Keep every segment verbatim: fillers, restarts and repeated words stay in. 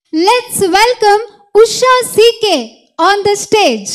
Let's welcome Usha C K on the stage.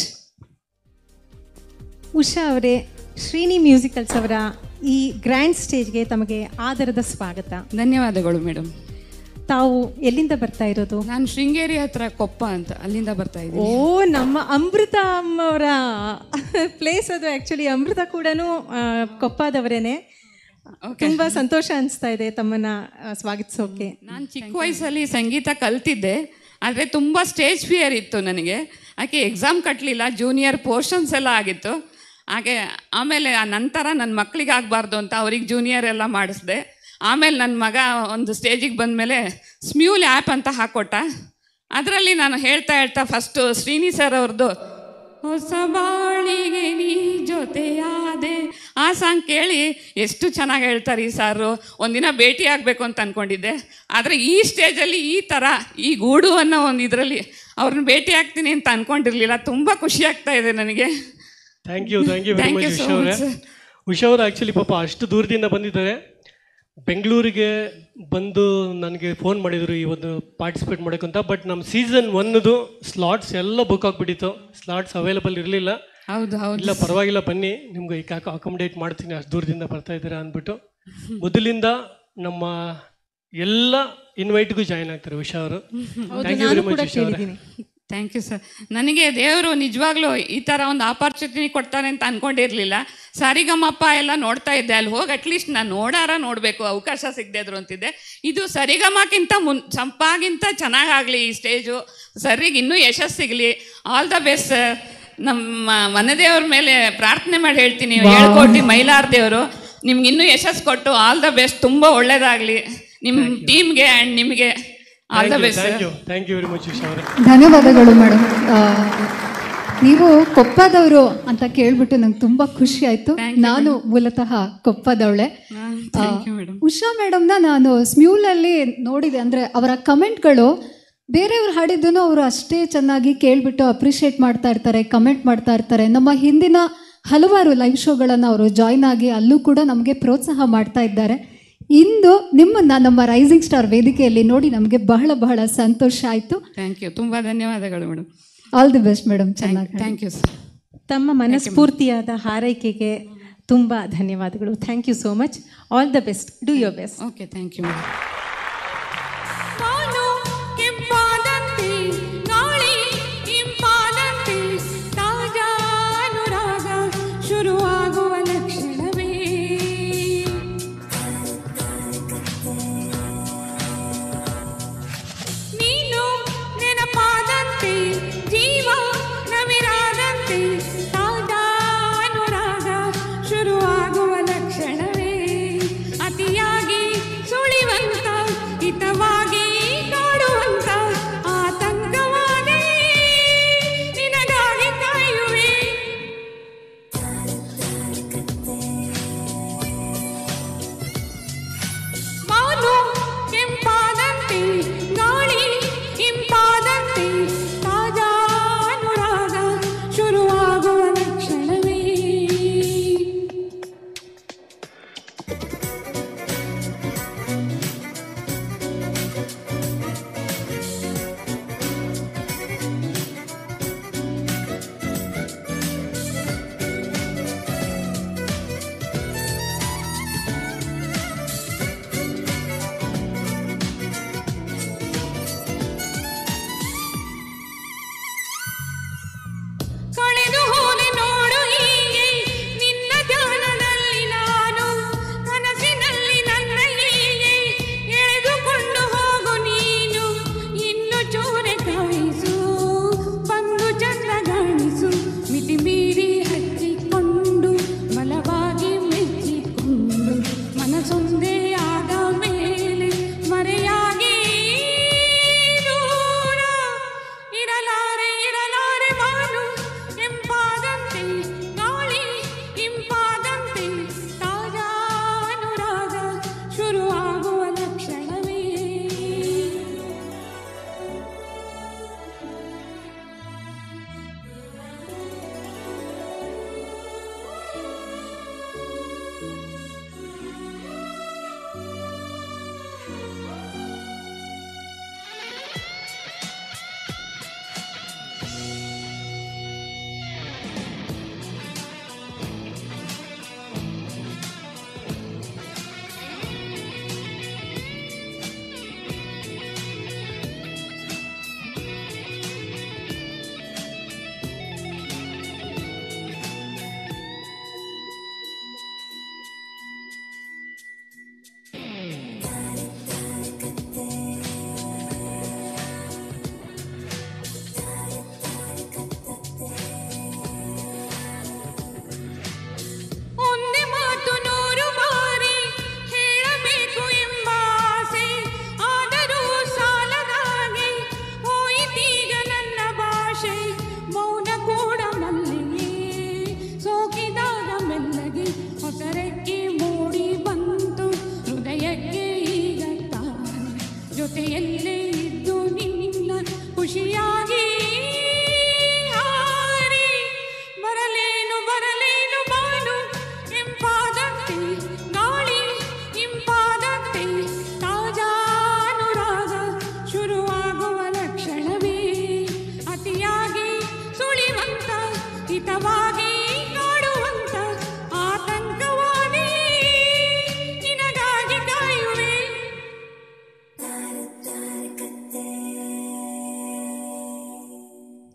Usha ಅವರೇ, Srini musicals ಅವರ ಈ ಗ್ರ್ಯಾಂಡ್ ಸ್ಟೇಜ್ಗೆ ತಮಗೆ ಆದರದ ಸ್ವಾಗತ. ಧನ್ಯವಾದಗಳು ಮೇಡಮ್. ತಾವು ಎಲ್ಲಿಂದ ಬರ್ತಾ ಇರೋದು? ನಾನು ಶೃಂಗೇರಿ ಹತ್ರ ಕೊಪ್ಪ ಅಂತ, ಅಲ್ಲಿಂದ ಬರ್ತಾ ಇದ್ದೀನಿ. ಓ, ನಮ್ಮ ಅಮೃತ ಅಮ್ಮವರ ಪ್ಲೇಸ್ ಅದು. ಆ್ಯಕ್ಚುಲಿ ಅಮೃತ ಕೂಡ ಕೊಪ್ಪದವರೇನೆ. ತುಂಬ ಸಂತೋಷ ಅನಿಸ್ತಾ ಇದೆ ತಮ್ಮನ್ನ ಸ್ವಾಗತಿಸೋಕೆ. ನಾನು ಚಿಕ್ಕ ವಯಸ್ಸಲ್ಲಿ ಸಂಗೀತ ಕಲ್ತಿದ್ದೆ, ಆದರೆ ತುಂಬ ಸ್ಟೇಜ್ ಫಿಯರ್ ಇತ್ತು ನನಗೆ. ಆಕೆ ಎಕ್ಸಾಮ್ ಕಟ್ಟಲಿಲ್ಲ, ಜೂನಿಯರ್ ಪೋರ್ಷನ್ಸ್ ಎಲ್ಲ ಆಗಿತ್ತು. ಹಾಗೆ ಆಮೇಲೆ ಆ ನಂತರ ನನ್ನ ಮಕ್ಕಳಿಗೆ ಆಗಬಾರ್ದು ಅಂತ ಅವ್ರಿಗೆ ಜೂನಿಯರ್ ಎಲ್ಲ ಮಾಡಿಸ್ದೆ. ಆಮೇಲೆ ನನ್ನ ಮಗ ಒಂದು ಸ್ಟೇಜಿಗೆ ಬಂದಮೇಲೆ ಸ್ಮ್ಯೂಲ್ ಆ್ಯಪ್ ಅಂತ ಹಾಕ್ಕೊಟ್ಟ. ಅದರಲ್ಲಿ ನಾನು ಹೇಳ್ತಾ ಹೇಳ್ತಾ ಫಸ್ಟು ಶ್ರೀನಿ ಸರ್ ಅವ್ರದ್ದು ಹೊಸ ಬಾಳಿಗೆ ನೀ ಜೊತೆಯಾದೆ ಆ ಸಾಂಗ್ ಕೇಳಿ ಎಷ್ಟು ಚೆನ್ನಾಗಿ ಹೇಳ್ತಾರೆ ಈ ಸಾರು. ಒಂದಿನ ಭೇಟಿ ಆಗಬೇಕು ಅಂತ ಅಂದ್ಕೊಂಡಿದ್ದೆ, ಆದರೆ ಈ ಸ್ಟೇಜಲ್ಲಿ ಈ ಥರ ಈ ಗೂಡು ಅನ್ನೋ ಒಂದು ಇದರಲ್ಲಿ ಅವ್ರನ್ನ ಭೇಟಿ ಆಗ್ತೀನಿ ಅಂತ ಅಂದ್ಕೊಂಡಿರಲಿಲ್ಲ. ತುಂಬ ಖುಷಿ ಆಗ್ತಾ ಇದೆ ನನಗೆ. Thank you thank you very much Usha ಅವರೇ. ಉಷಾ ಅವರು ಆ್ಯಕ್ಚುಲಿ ಪಾಪ ಅಷ್ಟು ದೂರದಿಂದ ಬಂದಿದ್ದಾರೆ. ಬೆಂಗಳೂರಿಗೆ ಬಂದು ನನಗೆ ಫೋನ್ ಮಾಡಿದರು ಈ ಒಂದು ಪಾರ್ಟಿಸಿಪೇಟ್ ಮಾಡೋಕ್ಕಂತ. ಬಟ್ ನಮ್ಮ ಸೀಸನ್ ಒನ್ನದು ಸ್ಲಾಟ್ಸ್ ಎಲ್ಲ ಬುಕ್ ಆಗಿಬಿಟ್ಟಿತ್ತು, ಸ್ಲಾಟ್ಸ್ ಅವೈಲಬಲ್ ಇರಲಿಲ್ಲ. ಹೌದು ಹೌದು ಇಲ್ಲ ಪರವಾಗಿಲ್ಲ ಬನ್ನಿ, ನಿಮ್ಗೆ ಈಗ ಅಕಾಮಡೇಟ್ ಮಾಡ್ತೀನಿ, ಅಷ್ಟು ದೂರದಿಂದ ಬರ್ತಾ ಇದ್ದೀರಾ ಅಂದ್ಬಿಟ್ಟು ಮೊದಲಿಂದ ನಮ್ಮ ಎಲ್ಲ ಇನ್ವೈಟ್ಗೂ ಜಾಯ್ನ್ ಆಗ್ತಾರೆ ಉಷಾ ಅವರು. Thank you very much Usha ಅವರೇ. Thank you sir. ನನಗೆ ದೇವರು ನಿಜವಾಗ್ಲೂ ಈ ಥರ ಒಂದು ಆಪರ್ಚುನಿಟಿ ಕೊಡ್ತಾರೆ ಅಂತ ಅಂದ್ಕೊಂಡಿರಲಿಲ್ಲ. ಸರಿಗಮಪ್ಪ ಎಲ್ಲ ನೋಡ್ತಾ ಇದ್ದೆ, ಅಲ್ಲಿ ಹೋಗಿ ಅಟ್ಲೀಸ್ಟ್ ನಾನು ನೋಡಾರ ನೋಡಬೇಕು, ಅವಕಾಶ ಸಿಗದೆ ಇದ್ರು ಅಂತಿದ್ದೆ. ಇದು ಸರಿಗಮಕ್ಕಿಂತ ಮುನ್ ಚಂಪಾಗಿಂತ ಚೆನ್ನಾಗಾಗಲಿ ಈ ಸ್ಟೇಜು, ಸರಿಗೆ ಇನ್ನೂ ಯಶಸ್ಸು ಸಿಗಲಿ. All the best sir. ನಮ್ಮ ಮನೆದೇವ್ರ ಮೇಲೆ ಪ್ರಾರ್ಥನೆ ಮಾಡಿ ಹೇಳ್ತೀನಿ, ಹೇಳ್ಕೊಟ್ಟು ಮೈಲಾರ ದೇವರು ನಿಮ್ಗೆ ಇನ್ನೂ ಯಶಸ್ಸು ಕೊಟ್ಟು ಆಲ್ ದ ಬೆಸ್ಟ್, ತುಂಬ ಒಳ್ಳೇದಾಗಲಿ ನಿಮ್ಮ ಟೀಮ್ಗೆ ಆ್ಯಂಡ್ ನಿಮಗೆ. All the best. Thank you thank you very much Usha ಅವರೇ. ಧನ್ಯವಾದಗಳು ಮೇಡಮ್. ನೀವು ಕೊಪ್ಪದವರು ಅಂತ ಕೇಳ್ಬಿಟ್ಟು ನಂಗೆ ತುಂಬ ಖುಷಿ ಆಯಿತು. ನಾನು ಮೂಲತಃ ಕೊಪ್ಪದವಳೆ. ಉಷಾ ಮೇಡಮ್ನ ನಾನು ಸ್ಮ್ಯೂಲಲ್ಲಿ ನೋಡಿದೆ. ಅಂದರೆ ಅವರ ಕಮೆಂಟ್ಗಳು ಬೇರೆಯವ್ರು ಹಾಡಿದ್ದೂ ಅವರು ಅಷ್ಟೇ ಚೆನ್ನಾಗಿ ಕೇಳಿಬಿಟ್ಟು ಅಪ್ರಿಷಿಯೇಟ್ ಮಾಡ್ತಾ ಇರ್ತಾರೆ, ಕಮೆಂಟ್ ಮಾಡ್ತಾ ಇರ್ತಾರೆ. ನಮ್ಮ ಹಿಂದಿನ ಹಲವಾರು ಲೈವ್ ಶೋಗಳನ್ನು ಅವರು ಜಾಯ್ನ್ ಆಗಿ ಅಲ್ಲೂ ಕೂಡ ನಮಗೆ ಪ್ರೋತ್ಸಾಹ ಮಾಡ್ತಾ ಇದ್ದಾರೆ. ಇಂದು ನಿಮ್ಮನ್ನು ನಮ್ಮ ರೈಸಿಂಗ್ ಸ್ಟಾರ್ ವೇದಿಕೆಯಲ್ಲಿ ನೋಡಿ ನಮಗೆ ಬಹಳ ಬಹಳ ಸಂತೋಷ ಆಯಿತು. ಥ್ಯಾಂಕ್ ಯು, ತುಂಬ ಧನ್ಯವಾದಗಳು madam. All the best madam. ಚೆನ್ನಾಗಿ. Thank you sir. ತಮ್ಮ ಮನಸ್ಫೂರ್ತಿಯಾದ ಹಾರೈಕೆಗೆ ತುಂಬ ಧನ್ಯವಾದಗಳು. Thank you so much. All the best. Do your best. Okay, thank you madam. ಅತಿಯಾಗಿ ಸುಳಿವಂತ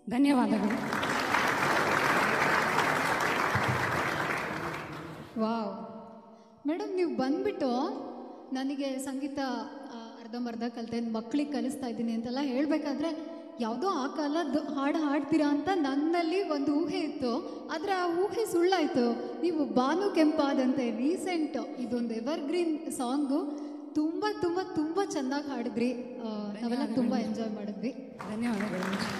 ಧನ್ಯವಾದಗಳು. ವಾವ್ ಮೇಡಮ್, ನೀವು ಬಂದ್ಬಿಟ್ಟು ನನಗೆ ಸಂಗೀತ ಆ, ಅರ್ಧಂಬರ್ಧ ಕಲಿತೆ, ಮಕ್ಕಳಿಗೆ ಕಲಿಸ್ತಾ ಇದ್ದೀನಿ ಅಂತೆಲ್ಲ ಹೇಳಬೇಕಾದ್ರೆ ಯಾವುದೋ ಆ ಕಾಲದ ಹಾಡು ಹಾಡ್ತೀರಾ ಅಂತ ನನ್ನಲ್ಲಿ ಒಂದು ಊಹೆ ಇತ್ತು. ಆದರೆ ಆ ಊಹೆ ಸುಳ್ಳಾಯಿತು. ನೀವು ಬಾನು ಕೆಂಪಾದಂತೆ ರೀಸೆಂಟ್ ಇದೊಂದು ಎವರ್ಗ್ರೀನ್ ಸಾಂಗು ತುಂಬ ತುಂಬ ತುಂಬ ಚೆನ್ನಾಗಿ ಹಾಡಿದ್ರಿ. ಆ, ನಾವೆಲ್ಲ ತುಂಬ ಎಂಜಾಯ್ ಮಾಡಿದ್ವಿ. ಧನ್ಯವಾದಗಳು.